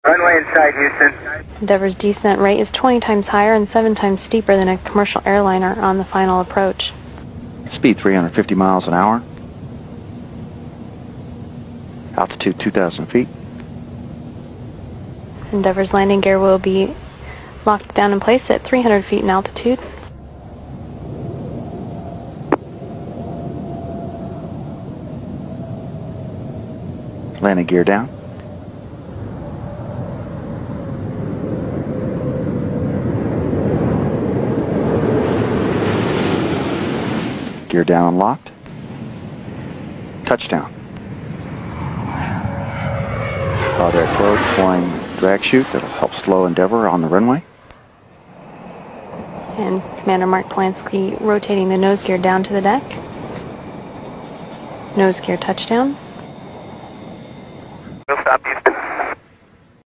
Runway inside, Houston. Endeavour's descent rate is 20 times higher and 7 times steeper than a commercial airliner on the final approach. Speed 350 miles an hour. Altitude 2,000 feet. Endeavour's landing gear will be locked down in place at 300 feet in altitude. Landing gear down. Gear down and locked. Touchdown. Power flow, deploying drag chute that'll help slow Endeavour on the runway. And Commander Mark Polanski rotating the nose gear down to the deck. Nose gear touchdown.